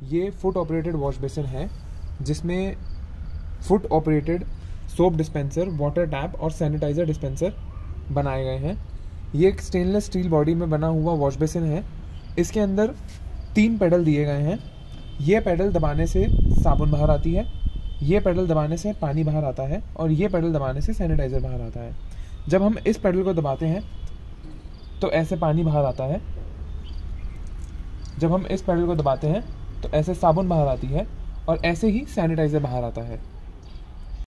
ये foot operated wash basin है जिसमें foot operated soap dispenser, water tap और सैनिटाइज़र डिस्पेंसर बनाए गए हैं। ये एक स्टेनलेस स्टील बॉडी में बना हुआ वॉश बेसिन है। इसके अंदर 3 पेडल दिए गए हैं। ये पेडल दबाने से साबुन बाहर आती है, ये पेडल दबाने से पानी बाहर आता है और ये पेडल दबाने से सैनिटाइज़र बाहर आता है। जब हम इस पेडल को दबाते हैं तो ऐसे पानी बाहर आता है, जब हम इस पेडल को दबाते हैं तो ऐसे साबुन बाहर आती है और ऐसे ही सैनिटाइज़र बाहर आता है।